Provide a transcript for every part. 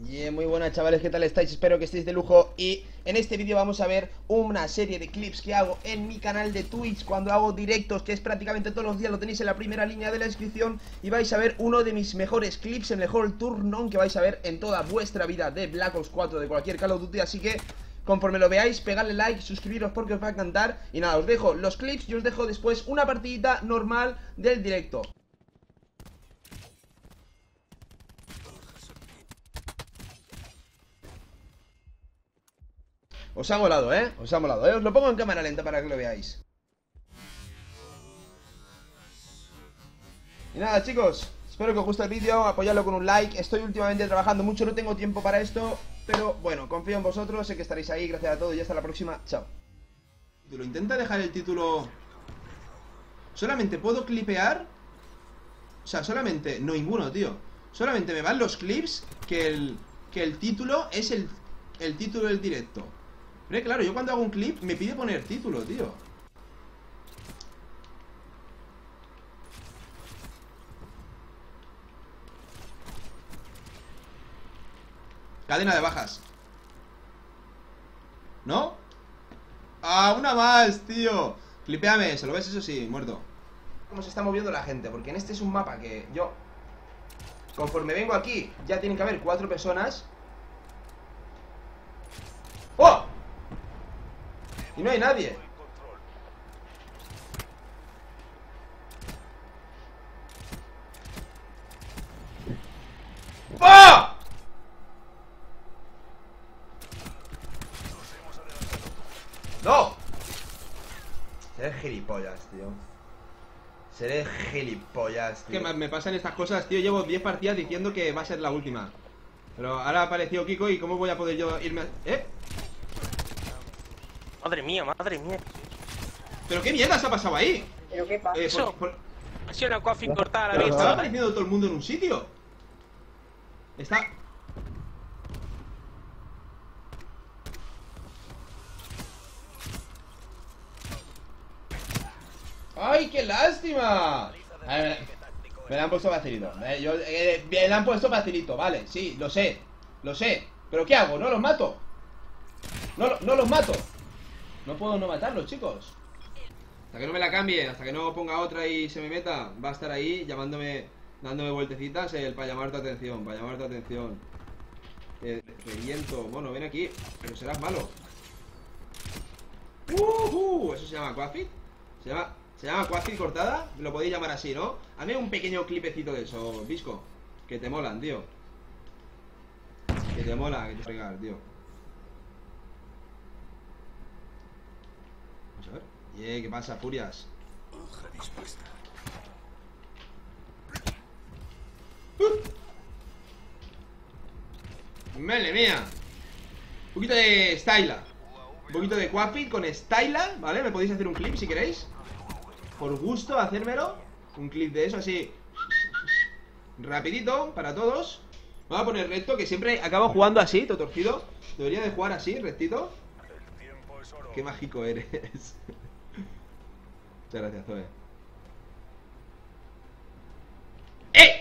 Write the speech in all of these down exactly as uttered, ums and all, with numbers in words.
Yeah, muy buenas chavales, ¿qué tal estáis? Espero que estéis de lujo. Y en este vídeo vamos a ver una serie de clips que hago en mi canal de Twitch cuando hago directos, que es prácticamente todos los días, lo tenéis en la primera línea de la descripción. Y vais a ver uno de mis mejores clips, el mejor turn-on que vais a ver en toda vuestra vida de Black Ops cuatro, de cualquier Call of Duty. Así que conforme lo veáis, pegadle like, suscribiros porque os va a encantar. Y nada, os dejo los clips y os dejo después una partidita normal del directo. Os ha molado, ¿eh? Os ha molado, ¿eh? Os lo pongo en cámara lenta para que lo veáis. Y nada, chicos, espero que os guste el vídeo, apoyadlo con un like. Estoy últimamente trabajando mucho, no tengo tiempo para esto, pero bueno, confío en vosotros, sé que estaréis ahí. Gracias a todos y hasta la próxima, chao. Lo intenta dejar el título. Solamente puedo clipear. O sea, solamente, no ninguno, tío. Solamente me van los clips que el, que el título es el, el título del directo. Pero claro, yo cuando hago un clip me pide poner título, tío. Cadena de bajas. ¿No? ¡Ah, una más, tío! Clipeame, ¿se lo ves? Eso sí, muerto. Cómo se está moviendo la gente, porque en este es un mapa que yo, conforme vengo aquí, ya tienen que haber cuatro personas. ¡Oh! Y no hay nadie. ¡Oh! ¡No! Seré gilipollas, tío. Seré gilipollas, tío. Que me pasan estas cosas, tío. Llevo diez partidas diciendo que va a ser la última. Pero ahora ha aparecido Kiko y ¿cómo voy a poder yo irme a... ¿Eh? Madre mía, madre mía. ¿Pero qué mierda se ha pasado ahí? ¿Pero qué pasa? Eh, Eso. por- por- Ha sido una coffin cortada a la Pero estaba vista. apareciendo todo el mundo en un sitio. Está... ¡Ay, qué lástima! A ver, me la han puesto facilito. Eh, yo, eh, me la han puesto facilito, vale, sí, lo sé. Lo sé. ¿Pero qué hago? ¿No los mato? No, lo- no los mato. No puedo no matarlos, chicos. Hasta que no me la cambie, hasta que no ponga otra y se me meta, va a estar ahí llamándome, dándome vueltecitas el para llamar tu atención, para llamar tu atención. Eh, reviento, bueno, ven aquí, pero serás malo. Uh, uh, ¿eso se llama Quafit? ¿Se llama, se llama Quafit cortada? Lo podéis llamar así, ¿no? Hazme un pequeño clipecito de eso, Visco. Que te molan, tío. Que te mola, que te fregar, tío. Vamos a ver. Yeah, ¿qué pasa, Furias? ¡Madre mía! Un poquito de Styla. Un poquito de Quafit con Styla, ¿vale? Me podéis hacer un clip si queréis. Por gusto, hacérmelo. Un clip de eso así. Rapidito, para todos. Voy a poner recto, que siempre acabo jugando así, todo torcido. Debería de jugar así, rectito. Qué mágico eres. Muchas gracias, Zoe. ¡Eh!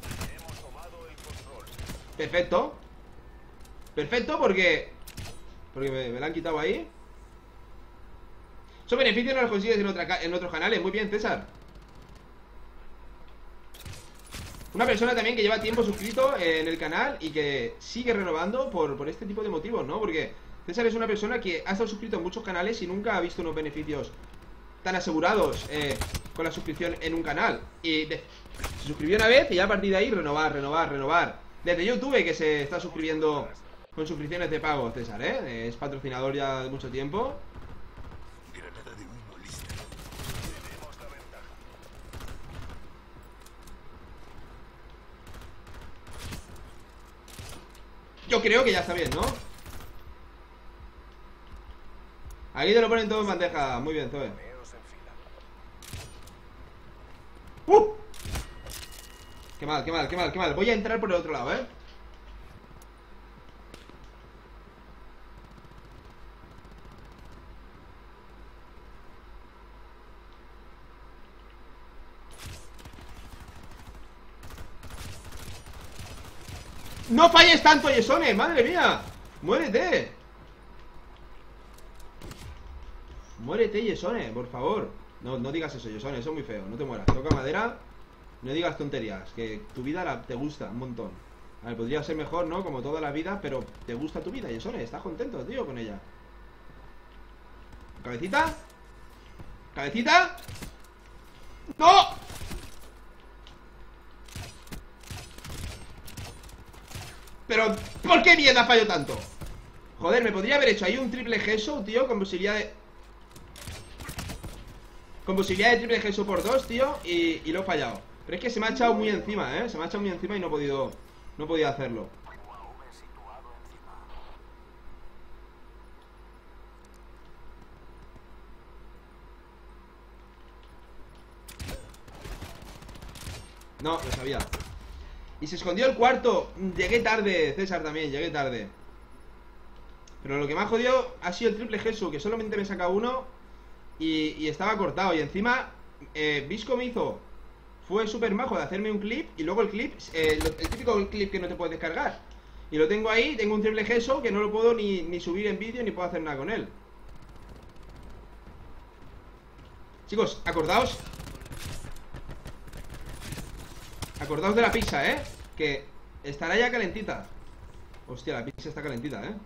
Perfecto. Perfecto, porque Porque me, me la han quitado ahí. Esos beneficios no los consigues en, otra, en otros canales. Muy bien, César. Una persona también que lleva tiempo suscrito en el canal y que sigue renovando por, por este tipo de motivos, ¿no? Porque César es una persona que ha estado suscrito en muchos canales y nunca ha visto unos beneficios tan asegurados eh, con la suscripción en un canal. Y de, se suscribió una vez y ya a partir de ahí renovar, renovar, renovar. Desde YouTube que se está suscribiendo con suscripciones de pago, César, ¿eh? Es patrocinador ya de mucho tiempo. Yo creo que ya está bien, ¿no? Aquí te lo ponen todo en bandeja. Muy bien, Zoe. ¡Uh! Qué mal, qué mal, qué mal, qué mal. Voy a entrar por el otro lado, ¿eh? ¡No falles tanto, Yesone! ¡Madre mía! ¡Muérete! Muérete, Yesone, por favor. No, no digas eso, Yesone, eso es muy feo. No te mueras, toca madera. No digas tonterías, que tu vida la, te gusta un montón. A ver, podría ser mejor, ¿no? Como toda la vida, pero te gusta tu vida, Yesone. Estás contento, tío, con ella. ¿Cabecita? ¿Cabecita? ¡No! Pero, ¿por qué mierda fallo tanto? Joder, me podría haber hecho ahí un triple gesso, tío, con posibilidad de... Con posibilidad de triple gesso por dos, tío, y, y lo he fallado. Pero es que se me ha echado muy encima, ¿eh? Se me ha echado muy encima y no he podido... No he podido hacerlo. No, lo sabía. Y se escondió el cuarto. Llegué tarde, César, también, llegué tarde. Pero lo que me ha jodido ha sido el triple gesso, que solamente me saca uno y, y estaba cortado. Y encima, eh, Visco me hizo... Fue súper majo de hacerme un clip. Y luego el clip, eh, el, el típico clip que no te puedes descargar. Y lo tengo ahí, tengo un triple gesso que no lo puedo ni, ni subir en vídeo, ni puedo hacer nada con él. Chicos, acordaos Acordaos de la pizza, ¿eh? Que estará ya calentita. Hostia, la pizza está calentita, ¿eh?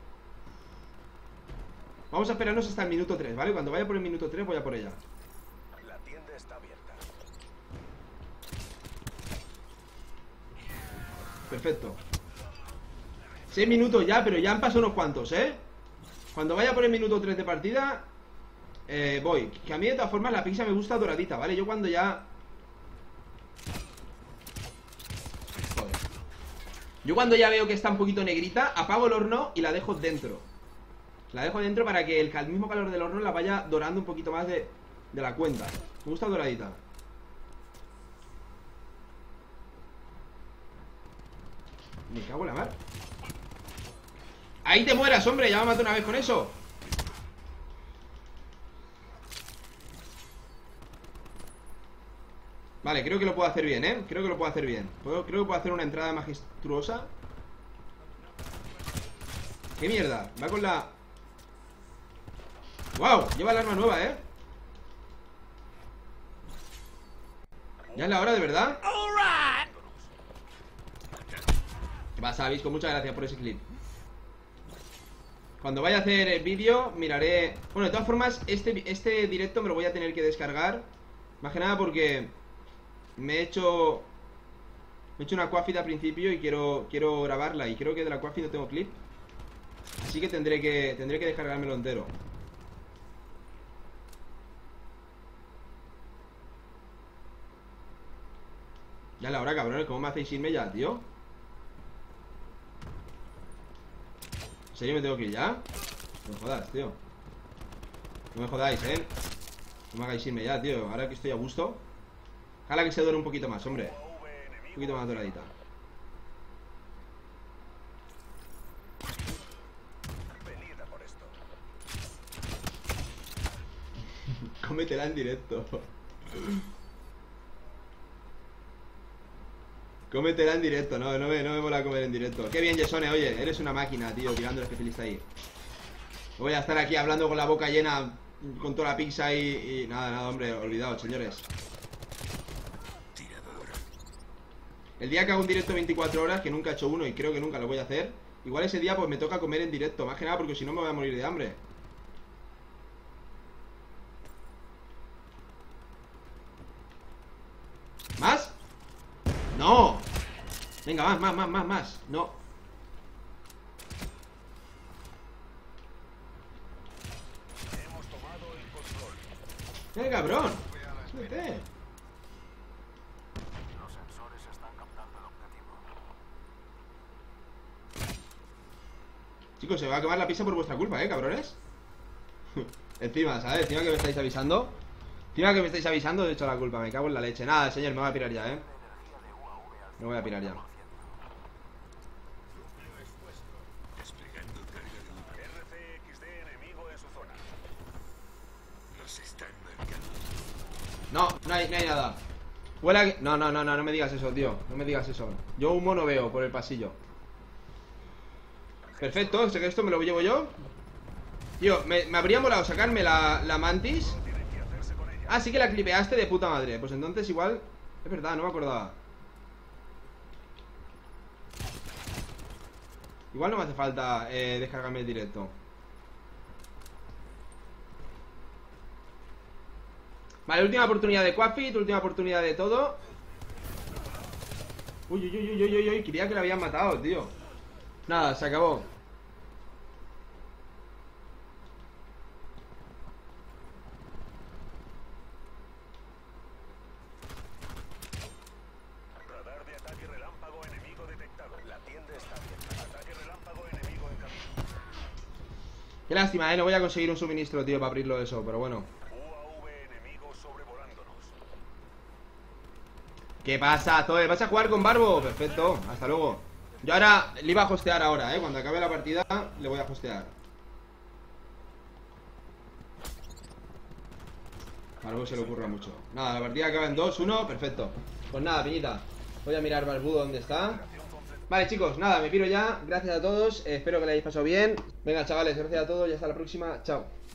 Vamos a esperarnos hasta el minuto tres, ¿vale? Cuando vaya por el minuto tres voy a por ella. La tienda está abierta. Perfecto. Seis minutos ya, pero ya han pasado unos cuantos, ¿eh? Cuando vaya por el minuto tres de partida eh, voy. Que a mí de todas formas la pizza me gusta doradita, ¿vale? Yo cuando ya... Joder. Yo cuando ya veo que está un poquito negrita, apago el horno y la dejo dentro. La dejo dentro para que el, el mismo calor del horno la vaya dorando un poquito más de, de la cuenta. Me gusta doradita. Me cago en la mar. Ahí te mueras, hombre, ya me maté una vez con eso. Vale, creo que lo puedo hacer bien, ¿eh? Creo que lo puedo hacer bien. Creo que puedo hacer una entrada majestuosa. ¿Qué mierda? Va con la... ¡Wow! Lleva el arma nueva, ¿eh? Ya es la hora, ¿de verdad? ¿Qué pasa, Visco? Muchas gracias por ese clip. Cuando vaya a hacer el vídeo, miraré... Bueno, de todas formas, este, este directo me lo voy a tener que descargar. Más que nada porque me he hecho... Me he hecho una Quafit al principio y quiero, quiero grabarla. Y creo que de la Quafit no tengo clip. Así que tendré que, tendré que descargármelo entero. Ya es la hora, cabrones. ¿Cómo me hacéis irme ya, tío? ¿En serio me tengo que ir ya? No me jodas, tío. No me jodáis, ¿eh? No me hagáis irme ya, tío. Ahora que estoy a gusto. Ojalá que se dore un poquito más, hombre. Un poquito más doradita. Cómetela en directo. Cómetela en directo, no, no me, no me mola comer en directo. Qué bien, Yesone, oye, eres una máquina, tío, tirando el especialista ahí. Voy a estar aquí hablando con la boca llena, con toda la pizza y, y... Nada, nada, hombre, olvidaos, señores. El día que hago un directo veinticuatro horas, que nunca he hecho uno y creo que nunca lo voy a hacer, igual ese día pues me toca comer en directo, más que nada porque si no me voy a morir de hambre. ¿Más? ¡No! Venga, más, más, más, más, más. No. ¡Eh, cabrón! ¡Súbete! Los sensores están captando el objetivo. Chicos, se va a quemar la pizza por vuestra culpa, ¿eh, cabrones? Encima, ¿sabes? Encima que me estáis avisando. Encima que me estáis avisando, de hecho la culpa. Me cago en la leche. Nada, señor, me voy a pirar ya, ¿eh? Me voy a pirar ya. R C X D enemigo en su zona. Nos están marcando. No, no hay, no hay nada. Huele a que... No, no, no, no, no me digas eso, tío. No me digas eso. Yo humo no veo por el pasillo. Perfecto, sé que esto me lo llevo yo. Tío, me, me habría molado sacarme la, la mantis. Ah, sí que la clipeaste de puta madre. Pues entonces igual... Es verdad, no me acordaba. Igual no me hace falta eh, descargarme el directo. Vale, última oportunidad de Quackfit, última oportunidad de todo. Uy, uy, uy, uy, uy, uy, creía que la habían matado, tío. Nada, se acabó. Radar de ataque relámpago enemigo detectado. La tienda está bien. Ataque relámpago enemigo en camino. Qué lástima, eh, no voy a conseguir un suministro, tío, para abrirlo eso, pero bueno. U A V enemigo sobrevolándonos. ¿Qué pasa, Zoe? ¿Vas a jugar con Barbo? Perfecto, hasta luego. Yo ahora le iba a hostear ahora, eh. Cuando acabe la partida le voy a hostear. Barbo se le ocurra mucho. Nada, la partida acaba en dos uno, perfecto. Pues nada, piñita, voy a mirar Barbudo dónde está. Vale, chicos, nada, me piro ya. Gracias a todos, eh, espero que le hayáis pasado bien. Venga, chavales, gracias a todos y hasta la próxima. Chao.